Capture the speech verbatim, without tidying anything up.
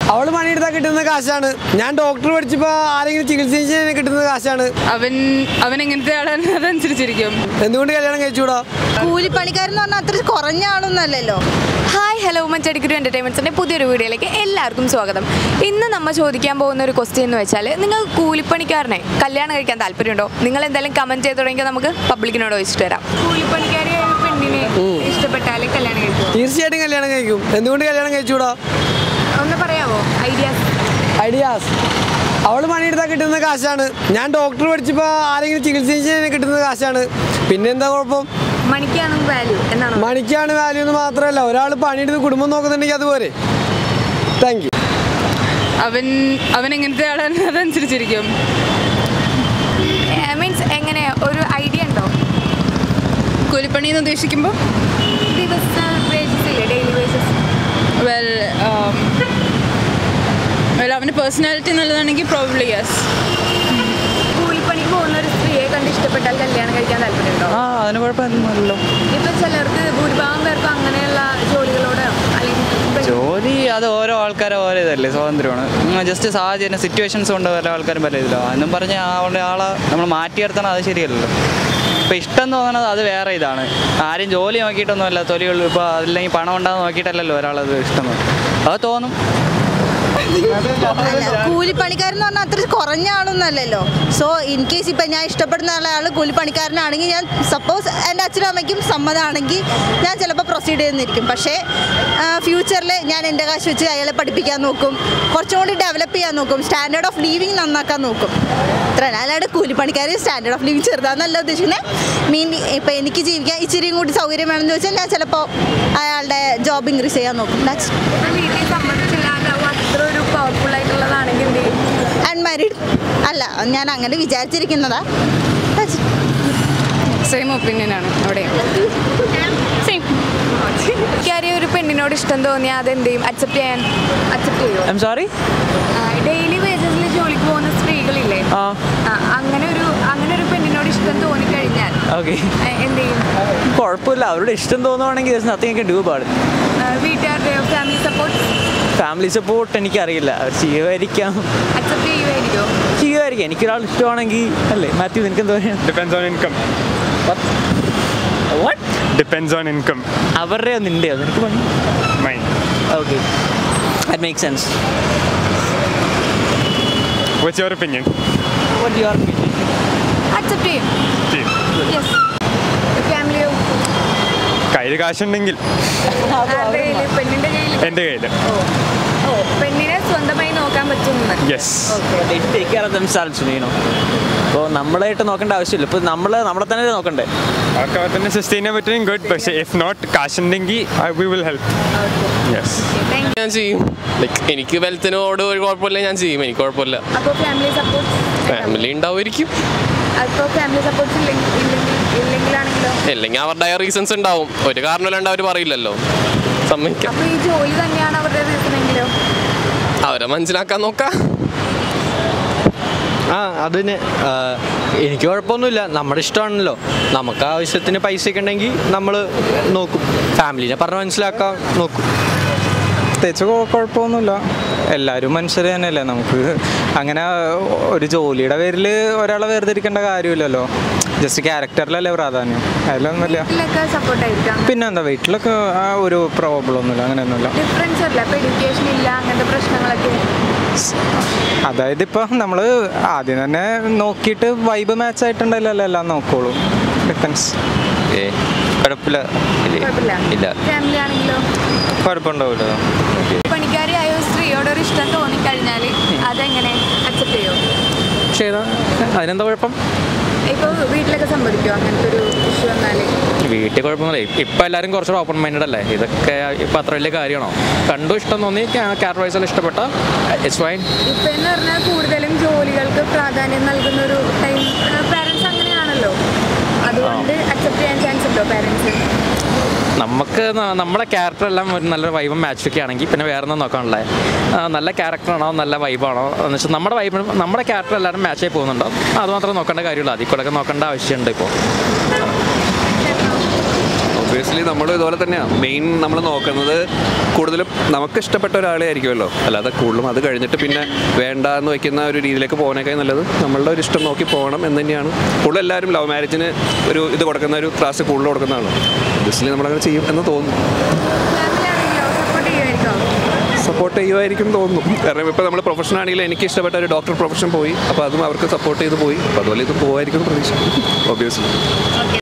അവൾ പണിയെടുത്താൽ കിട്ടുന്ന കാശാണ്. ഞാൻ ഡോക്ടർ പഠിച്ചപ്പോൾ ആരെങ്കിലും ചികിത്സിച്ച് കിട്ടുന്ന കാശാണ്. അവൻ അവൻ എങ്ങനത്തെ ആളാണ് അതനുസരിച്ചിരിക്കും. എന്തുകൊണ്ട് കല്യാണം കഴിച്ചുകൂടാ? കൂലിപ്പണിക്കാരെന്ന് പറഞ്ഞാൽ അത്ര കുറഞ്ഞ ആളൊന്നല്ലല്ലോ. ഹായ് ഹലോ മഞ്ചാടിക്കുരു എൻ്റർടൈൻമെൻറ്റ്സിൻ്റെ പുതിയൊരു വീഡിയോയിലേക്ക് എല്ലാവർക്കും സ്വാഗതം. ഇന്ന് നമ്മൾ ചോദിക്കാൻ പോകുന്ന ഒരു ക്വസ്റ്റ്യൻ എന്ന് വെച്ചാൽ, നിങ്ങൾ കൂലിപ്പണിക്കാരനെ കല്യാണം കഴിക്കാൻ താല്പര്യമുണ്ടോ? നിങ്ങൾ എന്തായാലും കമൻറ്റ് ചെയ്ത് തുടങ്ങിയാൽ നമുക്ക് പബ്ലിക്കിനോട് ചോദിച്ചിട്ട് വരാം. കൂലിപ്പണിക്കാരിയായ ഒരു പെണ്ണിനെ ഇഷ്ടപ്പെട്ടാൽ കല്യാണം കഴിക്കും? തീർച്ചയായിട്ടും കല്യാണം കഴിക്കും. എന്തുകൊണ്ട് കല്യാണം കഴിച്ചുകൂടാ? ഒന്ന് പറയാമോ ഐഡിയാസ്? ഐഡിയാസ് അവൾ പണിയെടുത്താൽ കിട്ടുന്ന കാശാണ്. ഞാൻ ഡോക്ടർ പഠിച്ചപ്പോൾ ആരെങ്കിലും ചികിത്സിച്ച് കിട്ടുന്ന കാശാണ്. പിന്നെ എന്താ കുഴപ്പം? മണിക്കാണ് വാല്യൂ എന്നാണ്. മണിക്കാണ് വാല്യൂ എന്ന് മാത്രമല്ല, ഒരാൾ പണിയെടുത്ത് കുടുംബം നോക്കുന്നുണ്ടെങ്കിൽ അതുപോലെ. Thank you. അവൻ അവൻ എങ്ങനത്തെ ആളാണ് അതനുസരിച്ചിരിക്കും. മീൻസ് എങ്ങനെ ഒരു ഐഡിയ ഉണ്ടോ? കൂലിപ്പണി എന്ന് ഉദ്ദേശിക്കുമ്പോൾ ദിവസ ബേസിസ് ഇല്ലേ, ഡെയിലി ബേസിസ്? വെൽ വെൽ അവൻ്റെ പേഴ്സണാലിറ്റി നല്ലതാണെങ്കിൽ പ്രോബ്ലി യെസ്. കൂലിപ്പണിക്ക് പോകുന്ന ഒരു സ്ത്രീയെ കണ്ട് ഇഷ്ടപ്പെട്ടാൽ കല്യാണം കഴിക്കാൻ താല്പര്യമുണ്ടോ? ആ അതിന് കുഴപ്പമൊന്നുമല്ലോ. ഇപ്പം ചിലർക്ക് ഭൂരിഭാഗം പേർക്കും അങ്ങനെയുള്ള ജോലികളോട് അല്ലെങ്കിൽ ജോലി അത് ഓരോ ആൾക്കാരെ ഓരോ ഇതല്ലേ, സ്വാതന്ത്ര്യമാണ്. ജസ്റ്റ് സാഹചര്യം സിറ്റുവേഷൻസ് കൊണ്ട് ഓരോ ആൾക്കാരും പറ്റില്ല എന്നും പറഞ്ഞ് ആളുടെ ആളെ നമ്മൾ മാറ്റി നിർത്തണം, അത് ശരിയല്ലല്ലോ. ഇപ്പോൾ ഇഷ്ടം തോന്നണത് അത് വേറെ ഇതാണ്. ആരും ജോലി നോക്കിയിട്ടൊന്നുമല്ല, തൊലികൾ ഇപ്പോൾ അല്ലെങ്കിൽ പണം ഉണ്ടാകുന്ന നോക്കിയിട്ടല്ലല്ലോ ഒരാളത് ഇഷ്ടം. അത് തോന്നും. കൂലിപ്പണിക്കാരെന്ന് പറഞ്ഞാൽ അത്ര കുറഞ്ഞ ആളൊന്നല്ലല്ലോ. സോ ഇൻ കേസ് ഇപ്പം ഞാൻ ഇഷ്ടപ്പെടുന്ന ആൾ കൂലിപ്പണിക്കാരനാണെങ്കിൽ, ഞാൻ സപ്പോസ് എൻ്റെ അച്ഛനും അമ്മയ്ക്കും സമ്മതമാണെങ്കിൽ ഞാൻ ചിലപ്പോൾ പ്രൊസീഡ് ചെയ്യുന്നിരിക്കും. പക്ഷേ ഫ്യൂച്ചറിൽ ഞാൻ എൻ്റെ കാശ് വെച്ച് അയാളെ പഠിപ്പിക്കാൻ നോക്കും, കുറച്ചും കൂടി ഡെവലപ്പ് ചെയ്യാൻ നോക്കും, സ്റ്റാൻഡേർഡ് ഓഫ് ലിവിങ് നന്നാക്കാൻ നോക്കും. അത്രയാണ്. അല്ലാണ്ട് കൂലിപ്പണിക്കാർ സ്റ്റാൻഡേർഡ് ഓഫ് ലിവിങ് ചെറുതാന്നല്ല ഉദ്ദേശിക്കുന്നത്. മീൻ ഇപ്പം എനിക്ക് ജീവിക്കാൻ ഇച്ചിരിയും കൂടി സൗകര്യം വേണമെന്ന് ചോദിച്ചാൽ ഞാൻ ചിലപ്പോൾ അയാളുടെ ജോബ് ഇൻക്രീസ് ചെയ്യാൻ നോക്കും. അൺമാരീഡ് അല്ല, ഞാൻ അങ്ങനെ വിചാരിച്ചിരിക്കുന്നതാ. സെയിം ഒപ്പീനിയനാണ് അവിടെ. സെയിം. എനിക്കറിയ ഒരു പെണ്ണിനോട് ഇഷ്ടം തോന്നിയാൽ അതെന്ത് ചെയ്യും? അക്സെപ്റ്റ് ചെയ്യാൻ അക്സെപ്റ്റ് ചെയ്യുമോ? I'm sorry. ഡെയിലി ബേസിസിൽ ജോലിക്ക് പോകുന്ന സ്ത്രീകളില്ലേ, അങ്ങനെ ഒരു അങ്ങനെ ഒരു പെണ്ണിനോട് ഇഷ്ടം തോന്നിക്കഴിഞ്ഞാൽ ഓക്കെ എന്ത് ചെയ്യും? കുഴപ്പമില്ല, അവരുടെ ഇഷ്ടം തോന്നുവാണെങ്കിൽ nothing I can do about it. വീട്ടുകാരുടെയോ ഫാമിലി സപ്പോർട്ട്? ഫാമിലി സപ്പോർട്ട് എനിക്കറിയില്ല, അവർ ചെയ്യുമായിരിക്കാം. അക്സെപ്റ്റ് ചെയ്യുമായിരിക്കുമോ? ചെയ്യുമായിരിക്കും. എനിക്കൊരാൾ ഇഷ്ടമാണെങ്കിൽ അല്ലേ. മാത്യു, നിനക്ക് എന്താ പറയാ? Depends on income. What? Depends on income. അവരുടെയോ നിൻ്റെയോ? നിനക്ക് പണി? Mine. Okay, that makes sense. What's your opinion? What's your opinion? Accept ചെയ്യും. ചെയ്യും. യെസ്. ഫാമിലിയോ? കയ്യിൽ കാശുണ്ടെങ്കിൽ. പെണ്ണിന്റെ കയ്യിൽ? എൻ്റെ കയ്യിൽ. ഓ, പെണ്ണിനെ സ്വന്തമായി നോക്കാൻ പറ്റുന്നു. Yes. They take care of themselves, you know. ഇപ്പോൾ നമ്മളായിട്ട് നോക്കേണ്ട ആവശ്യമില്ല. ഇപ്പോൾ നമ്മൾ നമ്മളെ തന്നെ നോക്കണ്ടേ. അവർക്ക് അവർ തന്നെ സസ്റ്റെയിൻ ചെയ്യാൻ പറ്റും. ഗുഡ്. പക്ഷേ ഇഫ് നോട്ട് കാശുണ്ടെങ്കിൽ വി വിൽ ഹെൽപ്പ്. യെസ്. ഞാൻ ചെയ്യും. ലൈക്ക് എനിക്ക് വെൽത്തിനോട് ഒരു കുഴപ്പമില്ല, ഞാൻ ചെയ്യും. എനിക്ക് കുഴപ്പമില്ല. അപ്പോൾ ഫാമിലി സപ്പോർട്ട്? ഫാമിലി ഉണ്ടാവുമായിരിക്കും. അപ്പോൾ ഫാമിലി സപ്പോർട്ട് ഇല്ലെങ്കിലാണെങ്കിലോ? അല്ലെങ്കിൽ അവരുടെ റീസൺസ് ഉണ്ടാവും. ഒരു കാരണമല്ലാണ്ട് അവർ പറയില്ലല്ലോ. സമ്മതിക്കാം. അപ്പോൾ ഈ ജോലി തന്നെയാണ് അവരുടെ റീസണെങ്കിലോ? അവരെ മനസ്സിലാക്കാൻ നോക്കാം. ആ അതിന് എനിക്ക് കുഴപ്പമൊന്നുമില്ല. നമ്മുടെ ഇഷ്ടമാണല്ലോ. നമുക്ക് ആവശ്യത്തിന് പൈസയൊക്കെ ഉണ്ടെങ്കിൽ നമ്മൾ നോക്കും. ഫാമിലിനെ പറഞ്ഞ് മനസ്സിലാക്കാൻ നോക്കും. പ്രത്യേകിച്ച് കുഴപ്പമൊന്നുമില്ല. എല്ലാവരും മനുഷ്യർ തന്നെയല്ലേ. നമുക്ക് അങ്ങനെ ഒരു ജോലിയുടെ പേരിൽ ഒരാളെ വേർതിരിക്കേണ്ട കാര്യമില്ലല്ലോ. ജസ്റ്റ് ക്യാരക്ടറിലല്ലേ പ്രാധാന്യം. അതിലൊന്നുമില്ല. പിന്നെ എന്താ, വീട്ടിലൊക്കെ ആ ഒരു പ്രോബ്ലം ഒന്നുമില്ല, അങ്ങനെയൊന്നുമില്ല. അതായത് ഇപ്പം നമ്മൾ ആദ്യം തന്നെ നോക്കിയിട്ട് വൈബ് മാച്ച് ആയിട്ടുണ്ടല്ലോ എല്ലാം നോക്കോളൂ. ഡിഫൻസ് കുഴപ്പമില്ല. ഇല്ല, കുഴപ്പമുണ്ടാവില്ല. പണിക്കാരിയായ സ്ത്രീയോടൊരു ഇഷ്ടം തോന്നിക്കഴിഞ്ഞാൽ അതെങ്ങനെ അക്സെപ്റ്റ് ചെയ്യുമോ? ചെയ്താ അതിനെന്താ കുഴപ്പം? ഇപ്പോൾ വീട്ടിലൊക്കെ സമ്മതിക്കുമോ അങ്ങനത്തെ ഒരു ഇഷ്യൂ വന്നാൽ? വീട്ടിൽ കുഴപ്പമൊന്നുമില്ല. ഇപ്പം എല്ലാവരും കുറച്ചുകൂടെ ഓപ്പൺ മൈൻഡഡ് അല്ലേ. ഇതൊക്കെ ഇപ്പം അത്ര വലിയ കാര്യമാണോ? കണ്ടു ഇഷ്ടം തോന്നി, ക്യാരക്ടർ വൈസ് ഇഷ്ടപ്പെട്ട ഇറ്റ്സ് ഫൈൻ. ഇപ്പം എന്ന് പറഞ്ഞാൽ കൂടുതലും ജോലികൾക്ക് പ്രാധാന്യം നൽകുന്ന ഒരു ടൈം പാരൻസ് അങ്ങനെയാണല്ലോ. അതുകൊണ്ട് അക്സെപ്റ്റ് ചെയ്യാൻ ചാൻസ് ഉണ്ടോ പാരൻസ്? നമുക്ക് നമ്മുടെ ക്യാരക്ടറെല്ലാം ഒരു നല്ല വൈബും മാച്ചൊക്കെ ആണെങ്കിൽ പിന്നെ വേറെ ഒന്നും നോക്കാനുള്ളത്. നല്ല ക്യാരക്ടറാണോ നല്ല വൈബാണോ എന്ന് വെച്ചാൽ നമ്മുടെ വൈബ് നമ്മുടെ ക്യാരക്ടർ എല്ലാവരും മാച്ചായി പോകുന്നുണ്ടോ അതുമാത്രം നോക്കേണ്ട കാര്യമുള്ളൂ. അതിൽ കൂടെ നോക്കേണ്ട ആവശ്യമുണ്ട്. ഇപ്പോൾ ഒബ്വിയസ്ലി നമ്മൾ ഇതുപോലെ തന്നെയാണ് മെയിൻ നമ്മൾ നോക്കുന്നത് കൂടുതലും നമുക്ക് ഇഷ്ടപ്പെട്ട ഒരാളെ ആയിരിക്കുമല്ലോ, അല്ലാതെ കൂടുതലും അത് കഴിഞ്ഞിട്ട് പിന്നെ വേണ്ട എന്ന് വയ്ക്കുന്ന ഒരു രീതിയിലേക്ക് പോകാനേക്കാൾ നല്ലത് നമ്മളുടെ ഒരു ഇഷ്ടം നോക്കി പോകണം എന്ന് തന്നെയാണ്. കൂടുതൽ എല്ലാവരും ലവ് മാരേജിന് ഒരു ഇത് കൊടുക്കുന്ന ഒരു ക്ലാസ് കൂടുതൽ കൊടുക്കുന്നതാണ്. ഒബ്വിയസ്ലി നമ്മളങ്ങനെ ചെയ്യും എന്ന് തോന്നുന്നു. സപ്പോർട്ട് ചെയ്യുമായിരിക്കും തോന്നുന്നു. കാരണം ഇപ്പോൾ നമ്മൾ പ്രൊഫഷൻ ആണെങ്കിൽ എനിക്ക് ഇഷ്ടപ്പെട്ട ഒരു ഡോക്ടർ പ്രൊഫഷൻ പോയി, അപ്പോൾ അതും അവർക്ക് സപ്പോർട്ട് ചെയ്ത് പോയി, അപ്പോൾ അതുപോലെ ഇത് പോകുമായിരിക്കും പ്രതീക്ഷ ഒബ്വിയസ്ലി.